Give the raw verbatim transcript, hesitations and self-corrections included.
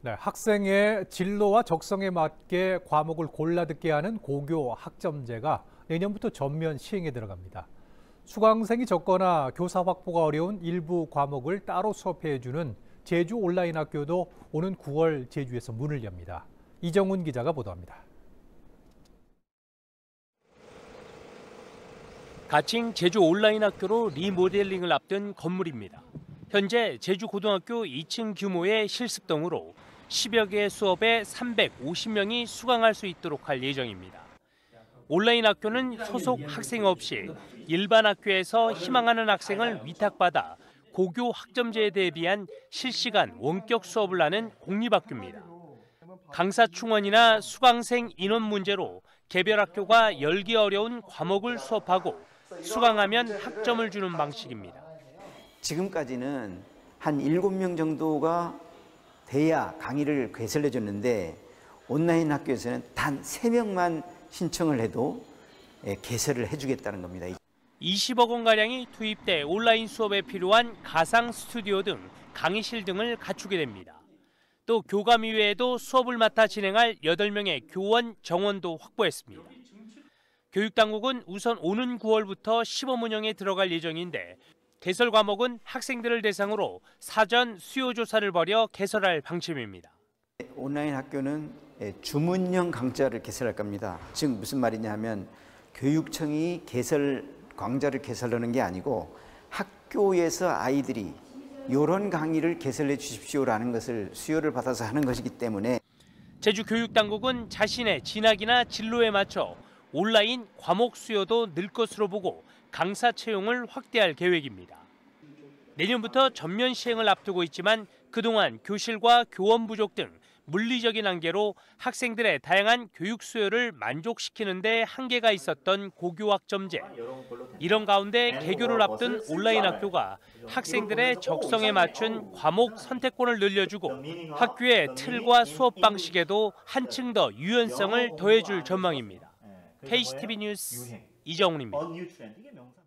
네, 학생의 진로와 적성에 맞게 과목을 골라 듣게 하는 고교 학점제가 내년부터 전면 시행에 들어갑니다. 수강생이 적거나 교사 확보가 어려운 일부 과목을 따로 수업해주는 제주 온라인 학교도 오는 구월 제주에서 문을 엽니다. 이정훈 기자가 보도합니다. 가칭 제주 온라인 학교로 리모델링을 앞둔 건물입니다. 현재 제주고등학교 이 층 규모의 실습동으로 십여 개의 수업에 삼백오십 명이 수강할 수 있도록 할 예정입니다. 온라인 학교는 소속 학생 없이 일반 학교에서 희망하는 학생을 위탁받아 고교 학점제에 대비한 실시간 원격 수업을 하는 공립학교입니다. 강사 충원이나 수강생 인원 문제로 개별 학교가 열기 어려운 과목을 수업하고 수강하면 학점을 주는 방식입니다. 지금까지는 한 일곱 명 정도가 돼야 강의를 개설해 줬는데 온라인 학교에서는 단 세 명만 신청을 해도 개설을 해주겠다는 겁니다. 이십억 원가량이 투입돼 온라인 수업에 필요한 가상 스튜디오 등 강의실 등을 갖추게 됩니다. 또 교감 이외에도 수업을 맡아 진행할 여덟 명의 교원 정원도 확보했습니다. 교육당국은 우선 오는 구월부터 시범 운영에 들어갈 예정인데 개설 과목은 학생들을 대상으로 사전 수요 조사를 벌여 개설할 방침입니다. 온라인 학교는 주문형 강좌를 개설할 겁니다. 즉 무슨 말이냐 하면 교육청이 개설 강좌를 개설하는 게 아니고 학교에서 아이들이 이런 강의를 개설해 주십시오라는 것을 수요를 받아서 하는 것이기 때문에 제주교육당국은 자신의 진학이나 진로에 맞춰 온라인 과목 수요도 늘 것으로 보고 강사 채용을 확대할 계획입니다. 내년부터 전면 시행을 앞두고 있지만 그동안 교실과 교원 부족 등 물리적인 한계로 학생들의 다양한 교육 수요를 만족시키는 데 한계가 있었던 고교 학점제. 이런 가운데 개교를 앞둔 온라인 학교가 학생들의 적성에 맞춘 과목 선택권을 늘려주고 학교의 틀과 수업 방식에도 한층 더 유연성을 더해줄 전망입니다. 케이씨티비 뉴스 이정훈입니다.